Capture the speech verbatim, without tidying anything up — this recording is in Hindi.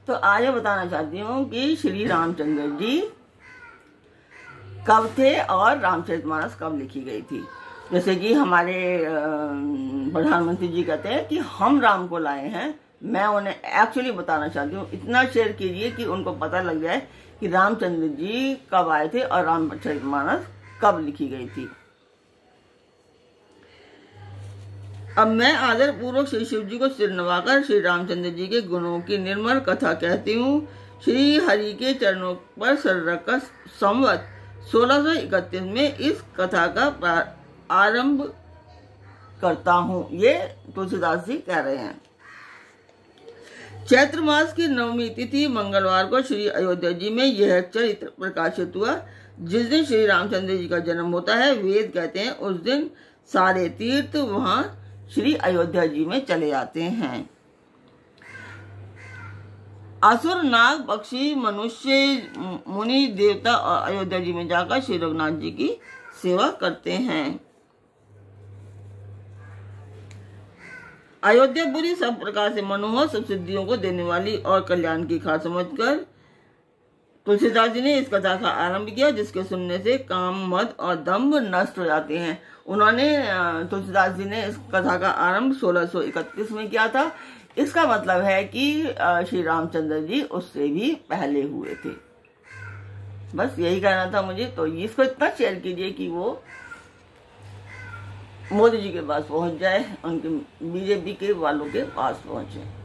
तो आज मैं बताना चाहती हूँ कि श्री रामचंद्र जी कब थे और रामचरितमानस कब लिखी गई थी। जैसे कि हमारे प्रधानमंत्री जी कहते हैं कि हम राम को लाए हैं, मैं उन्हें एक्चुअली बताना चाहती हूँ, इतना शेयर कीजिए कि उनको पता लग जाए कि रामचंद्र जी कब आए थे और रामचरितमानस कब लिखी गई थी। अब मैं आदर पूर्वक श्री शिव जी को सिर नवाकर श्री रामचंद्र जी के गुणों की निर्मल कथा कहती हूँ। श्री हरि के चरणों पर सर रखकर संवत सोलह सौ इकतीस में इस कथा का आरंभ करता हूँ। ये तुलसीदास जी कह रहे हैं। चैत्र मास की नवमी तिथि मंगलवार को श्री अयोध्या जी में यह चरित्र प्रकाशित हुआ। जिस दिन श्री रामचंद्र जी का जन्म होता है, वेद कहते हैं उस दिन सारे तीर्थ वहां श्री अयोध्या जी में चले जाते हैं। असुर, नाग, पक्षी, मनुष्य, मुनि, देवता और अयोध्या जी में जाकर श्री रघुनाथ जी की सेवा करते हैं। अयोध्यापुरी सब प्रकार से मनोहर, सब सिद्धियों को देने वाली और कल्याण की खास समझकर तुलसीदास जी ने इस कथा का आरंभ किया, जिसके सुनने से काम, मद और दंभ नष्ट हो जाते हैं। उन्होंने तुलसीदास जी ने इस कथा का आरंभ सोलह सौ इकतीस में किया था। इसका मतलब है कि श्री रामचंद्र जी उससे भी पहले हुए थे। बस यही कहना था मुझे। तो इसको इतना शेयर कीजिए कि वो मोदी जी के पास पहुंच जाए, उनके बीजेपी के वालों के पास पहुंचे।